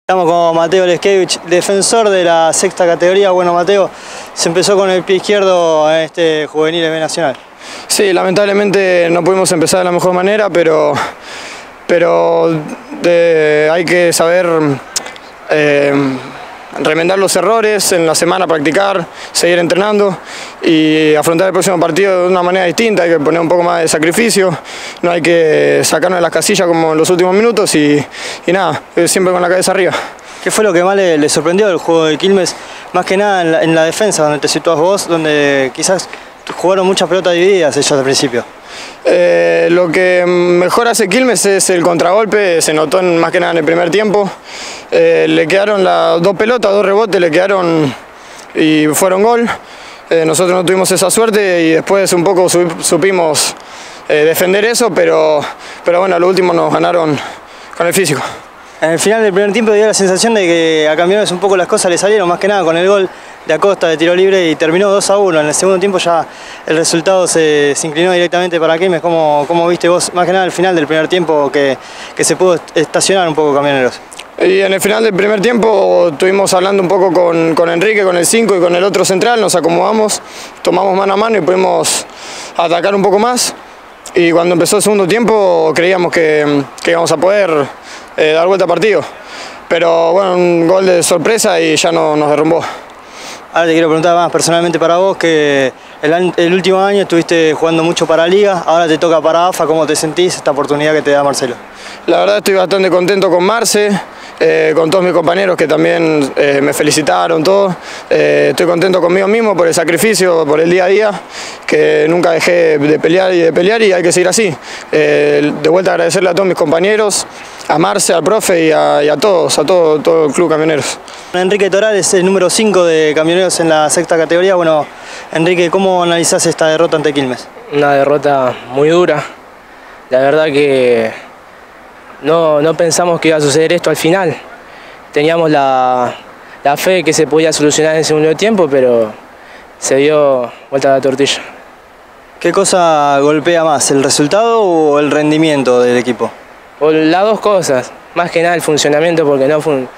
Estamos con Mateo Leskevich, defensor de la sexta categoría. Bueno, Mateo, se empezó con el pie izquierdo en este juvenil B Nacional. Sí, lamentablemente no pudimos empezar de la mejor manera, pero hay que saber remendar los errores en la semana, practicar, seguir entrenando y afrontar el próximo partido de una manera distinta. Hay que poner un poco más de sacrificio, no hay que sacarnos de las casillas como en los últimos minutos y nada, siempre con la cabeza arriba. ¿Qué fue lo que más le sorprendió del juego de Quilmes? Más que nada en la defensa, donde te situás vos, donde quizás jugaron muchas pelotas divididas ellos al principio. Lo que mejor hace Quilmes es el contragolpe, se notó más que nada en el primer tiempo. Le quedaron las dos pelotas, dos rebotes, le quedaron y fueron gol. Nosotros no tuvimos esa suerte y después un poco supimos defender eso, pero bueno, a lo último nos ganaron con el físico. En el final del primer tiempo dio la sensación de que a Camioneros un poco las cosas le salieron, más que nada con el gol de Acosta de tiro libre y terminó 2-1. En el segundo tiempo ya el resultado se inclinó directamente para Quilmes. ¿Cómo viste vos, más que nada al final del primer tiempo, que se pudo estacionar un poco Camioneros? Y en el final del primer tiempo estuvimos hablando un poco con Enrique, con el 5 y con el otro central, nos acomodamos, tomamos mano a mano y pudimos atacar un poco más. Y cuando empezó el segundo tiempo creíamos que íbamos a poder dar vuelta al partido. Pero bueno, un gol de sorpresa y ya nos derrumbó. Ahora te quiero preguntar más personalmente para vos, que el último año estuviste jugando mucho para Liga, ahora te toca para AFA. ¿Cómo te sentís esta oportunidad que te da Marcelo? La verdad estoy bastante contento con Marce, con todos mis compañeros que también me felicitaron, todos. Estoy contento conmigo mismo por el sacrificio, por el día a día, que nunca dejé de pelear y hay que seguir así. De vuelta agradecerle a todos mis compañeros, a Marce, al profe y a todos, a todo el Club Camioneros. Enrique Toral es el número 5 de Camioneros en la sexta categoría. Bueno, Enrique, ¿cómo analizás esta derrota ante Quilmes? Una derrota muy dura. La verdad que no pensamos que iba a suceder esto al final. Teníamos la fe que se podía solucionar en el segundo tiempo, pero se dio vuelta a la tortilla. ¿Qué cosa golpea más, el resultado o el rendimiento del equipo? Por las dos cosas, más que nada el funcionamiento, porque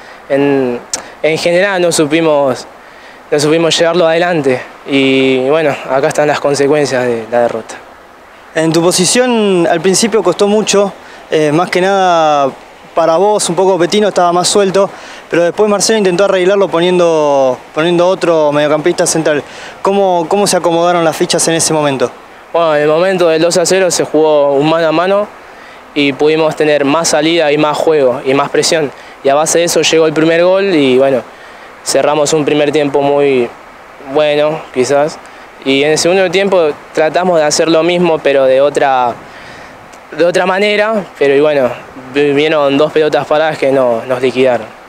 en general no supimos llevarlo adelante y bueno, acá están las consecuencias de la derrota. En tu posición al principio costó mucho, más que nada para vos, un poco Petino estaba más suelto, pero después Marcelo intentó arreglarlo poniendo otro mediocampista central. ¿Cómo se acomodaron las fichas en ese momento? Bueno, en el momento del 2-0 se jugó un mano a mano y pudimos tener más salida y más juego y más presión. Y a base de eso llegó el primer gol y bueno, cerramos un primer tiempo muy bueno, quizás. Y en el segundo tiempo tratamos de hacer lo mismo, pero de otra manera. Pero y bueno, vieron dos pelotas paradas que nos liquidaron.